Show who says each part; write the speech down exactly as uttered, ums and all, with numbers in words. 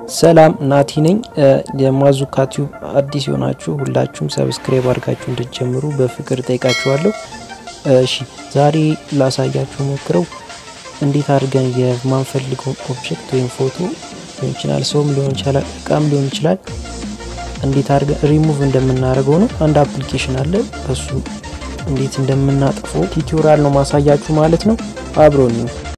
Speaker 1: ሰላም ናቲ ነኝ የማዙካ ቲዩብ አዲስ ሆናችሁ ሁላችሁም ሰብስክራይብ አድርጋችሁ እንድትጀምሩ በፍቅር ጠይቃችኋለሁ። እሺ ዛሬ ላሳያችሁ ሞክረው እንዴት አድርገን የማንፈልገው ኦብጀክት ወይም ፎቶ ሊሆን ይችላል ሰውም ሊሆን ይችላል ቃም ሊሆን ይችላል እንዴት አድርገን ሪሙቭ እንደምናደርገው ነው። አንድ አፕሊኬሽን አለ እሱ እንዴት እንደምናጠፋው ቲዩቶሪያል ነው ማሳያችሁ ማለት ነው። አብሮኝ